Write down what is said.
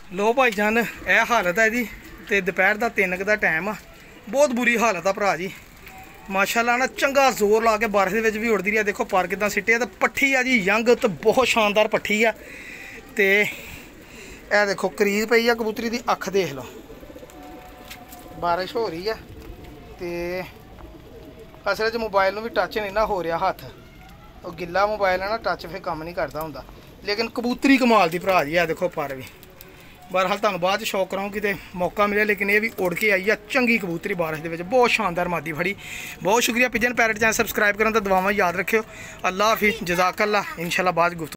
लो भाईजान यह हालत है जी। तो दोपहर का 3 का टाइम आ, बहुत बुरी हालत आ भरा जी। माशाल्लाह ना चंगा जोर ला के बारिश भी उड़ती रही है। देखो पर कितना सिटे तो पट्ठी आ जी यंग, तो बहुत शानदार पट्ठी आ। तो यह देखो करीज पई है कबूतरी की अख, देख लो बारिश हो रही है। तो असल मोबाइल में भी टच नहीं ना हो रहा, हाथ और गिला मोबाइल है ना, टच फिर काम नहीं करता होंगे। लेकिन कबूतरी कमाल की भरा जी है। देखो पर भी बहरहाल तुहानूं बाद शौक कराऊँ कि मौका मिले, लेकिन ये भी उड़ के आई है चंगी कबूतरी बारिश के बहुत शानदार मादी फड़ी। बहुत शुक्रिया पिजन पैरट चैनल सब्सक्राइब करन ते दुआवां याद रखियो। अल्लाह हाफिज़, जज़ाकल्लाह। इंशाल्लाह बाद गुफ्तगू।